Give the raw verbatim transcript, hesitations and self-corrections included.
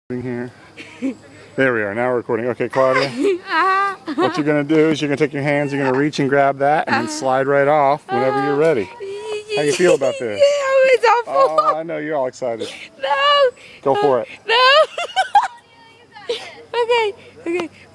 Here. There we are. Now we're recording. Okay, Claudia. What you're going to do is you're going to take your hands, you're going to reach and grab that, and then slide right off whenever you're ready. How you feel about this? Yeah, it's awful. Oh, I know you're all excited. No. Go for it. No. Okay. Okay.